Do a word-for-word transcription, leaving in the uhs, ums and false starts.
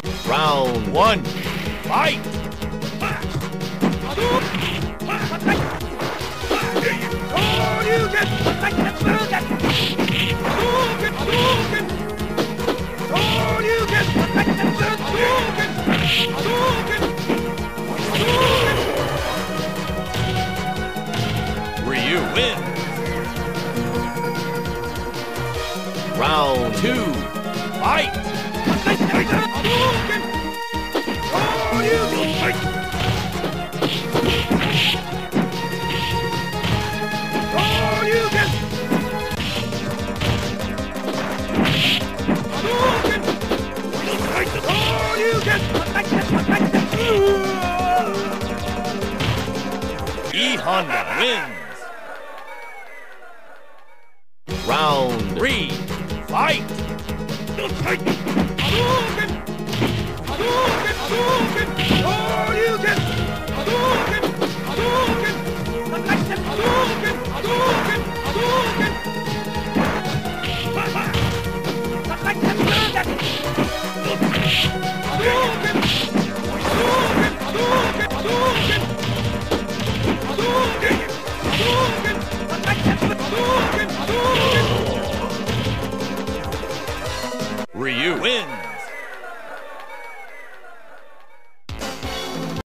Round one. Fight! Ryu wins. Round two. Fight! E Honda wins. Round three. Fight! Hadouken! Hadouken! Hadouken! Hadouken!